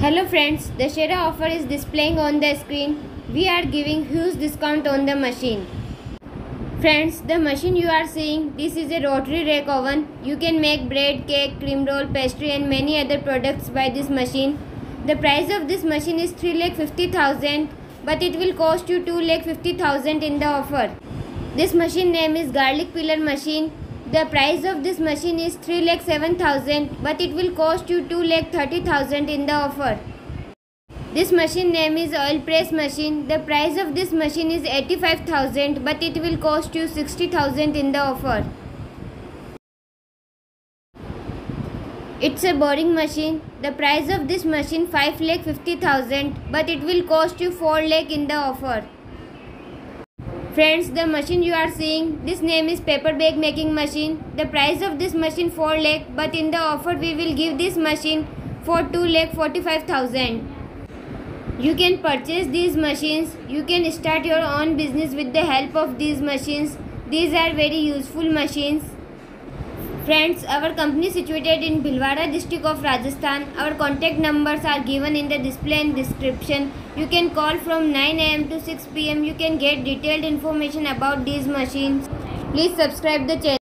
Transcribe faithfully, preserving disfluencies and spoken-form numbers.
Hello friends, the Shera offer is displaying on the screen. We are giving huge discount on the machine. Friends, the machine you are seeing, this is a rotary rack oven. You can make bread, cake, cream roll, pastry and many other products by this machine. The price of this machine is three lakh fifty thousand, but it will cost you two lakh fifty thousand in the offer. This machine name is garlic peeler machine. The price of this machine is three lakh seven thousand, but it will cost you two lakh thirty thousand in the offer. This machine name is oil press machine. The price of this machine is eighty-five thousand, but it will cost you sixty thousand in the offer. It's a boring machine. The price of this machine five lakh fifty thousand, but it will cost you four lakh in the offer. Friends, the machine you are seeing, this name is paper bag making machine. The price of this machine four lakh, but in the offer we will give this machine for two lakh forty-five thousand. You can purchase these machines. You can start your own business with the help of these machines. These are very useful machines. Friends, our company is situated in Bhilwara district of Rajasthan. Our contact numbers are given in the display and description. You can call from nine A M to six P M You can get detailed information about these machines. Please subscribe the channel.